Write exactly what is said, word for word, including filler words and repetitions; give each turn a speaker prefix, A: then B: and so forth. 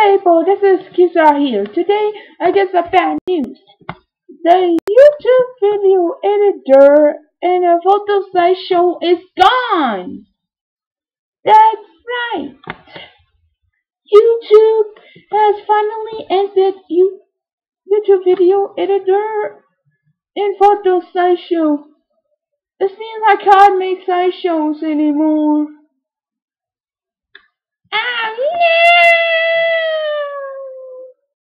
A: people, this is Kizar here. Today, I get some bad news. The YouTube video editor and a photo slideshow is gone. That's right. YouTube has finally ended YouTube video editor and photo slideshow. This means I can't make slideshows anymore.